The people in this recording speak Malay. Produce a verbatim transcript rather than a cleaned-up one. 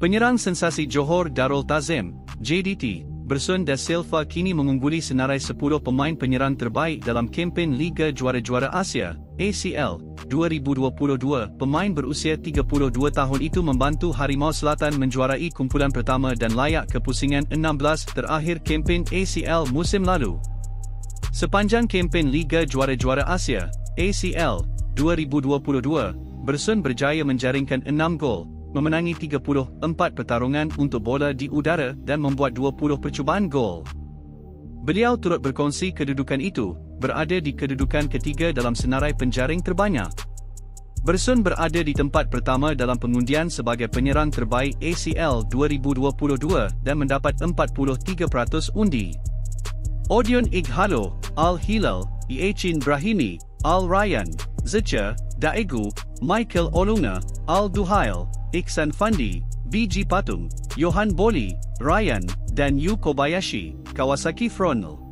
Penyerang sensasi Johor Darul Tazim, J D T, Bersun da Silva kini mengungguli senarai sepuluh pemain penyerang terbaik dalam kempen Liga Juara-Juara Asia, A C L, dua ribu dua puluh dua. Pemain berusia tiga puluh dua tahun itu membantu Harimau Selatan menjuarai kumpulan pertama dan layak ke pusingan enam belas terakhir kempen A C L musim lalu. Sepanjang kempen Liga Juara-Juara Asia, A C L, dua ribu dua puluh dua, Bersun berjaya menjaringkan enam gol, memenangi tiga puluh empat pertarungan untuk bola di udara dan membuat dua puluh percubaan gol. Beliau turut berkongsi kedudukan itu, berada di kedudukan ketiga dalam senarai penjaring terbanyak. Bersun berada di tempat pertama dalam pengundian sebagai penyerang terbaik A C L dua ribu dua puluh dua dan mendapat empat puluh tiga peratus undi. Odion Ighalo, Al-Hilal, Iachin Brahimi, Al-Rayyan, Zecha, Daegu, Michael Olunga, Al-Duhail, Iksan Fandi, B G Patung, Johan Boli, Ryan, dan Yu Kobayashi, Kawasaki Frontale.